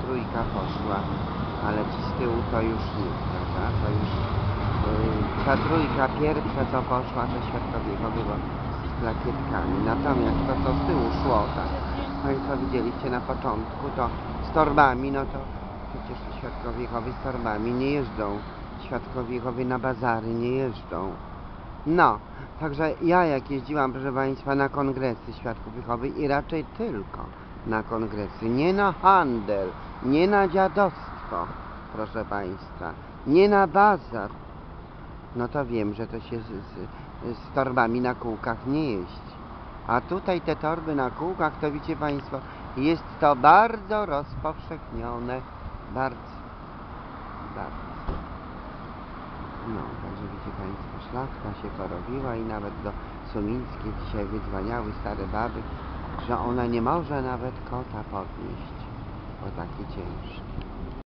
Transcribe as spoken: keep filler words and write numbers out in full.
trójka poszła, ale ci z tyłu to już nie, prawda? To już yy, ta trójka pierwsza co poszła, to świadkowie było z plakietkami. Natomiast to co z tyłu szło, tak, Państwo widzieliście na początku, to z torbami, no to przecież świadkowie Jehowy z torbami nie jeżdżą. Świadkowie Jehowy na bazary nie jeżdżą. No, także ja jak jeździłam, proszę Państwa, na kongresy Świadków Jehowy i raczej tylko na kongresy, nie na handel, nie na dziadostwo, proszę Państwa, nie na bazar, no to wiem, że to się z, z, z torbami na kółkach nie jeździ. A tutaj te torby na kółkach, to wiecie Państwo, jest to bardzo rozpowszechnione, bardzo, bardzo. No, także widzicie Państwo, szlachta się porobiła i nawet do Sumińskiej dzisiaj wydzwaniały stare baby, że ona nie może nawet kota podnieść, bo taki ciężki.